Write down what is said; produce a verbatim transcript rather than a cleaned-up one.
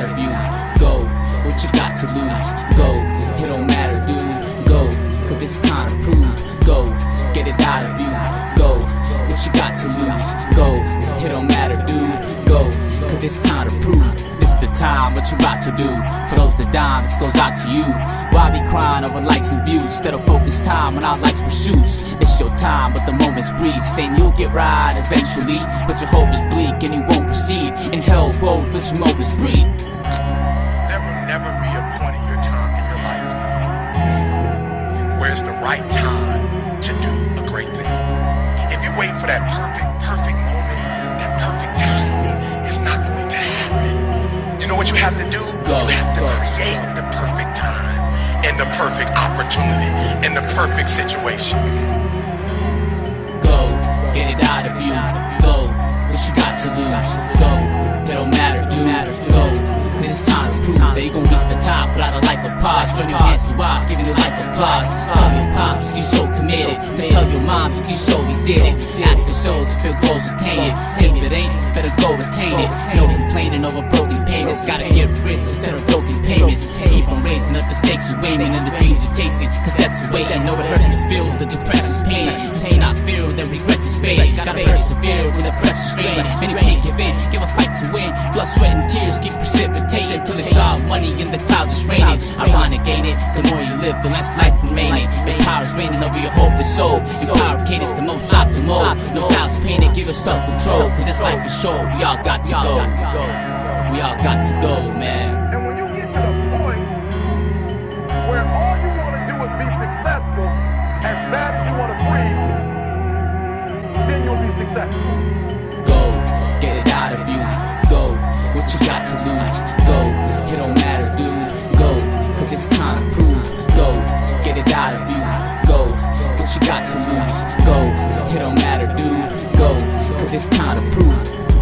out of you. Go, what you got to lose? Go, it don't matter, dude. Go, cause it's time to prove. Go, get it out of you. Go, what you got to lose? Go, it don't matter, dude. Go, cause it's time to prove. This the time, what you about to do? For those that dime, this goes out to you. Why be crying over likes and views instead of focused time on our life's pursuits? It's your time, but the moment's brief. Saying you'll get right eventually, but your hope is bleak and you won't proceed. In hell road, let your moments breathe. There will never be a point in your time in your life where it's the right time to do a great thing. If you're waiting for that perfect, perfect moment, that perfect timing, it's not going to happen. You know what you have to do? Go, you have to go. create the perfect time and the perfect opportunity and the perfect situation. Go, get it out of you. Go, what you got to lose? Go, it don't matter, dude. Go, cause it's time to prove that you gon' reach the top without a life of pause. Join your hands to wise, giving your life applause. Tell your pops that you so committed. To tell your moms that you solely did it. Ask your souls if your goals attain it. If it ain't, better go attain it. No complaining over broken payments. Gotta get rich instead of broken payments. Keep on raising up the stakes you're aiming and the dreams you're chasing. Cause that's the way I know it hurts to feel the depression's pain. Just cannot feel that regrets is fading. Gotta persevere when the pressure's strained. Many can't give in, give a fight to win. Blood, sweat and tears keep precipitating till it's all money and the clouds is raining. Ironic, ain't it? The more you live, the less life remaining. Your power's raining over your hope and soul. Your power cadence the most optimal. No doubts painted, give us self-control. Cause this life is short, we all got to go. We all got to go, man. And when you get to the point where all you want to do is be successful, as bad as you want to breathe, then you'll be successful. Go, get it out of you. Go, what you got to lose? Go, it don't matter, dude. Go, cause it's time to prove. Go, get it out of you. Go, what you got to lose? Go, it don't matter, dude. Go, cause it's time to prove.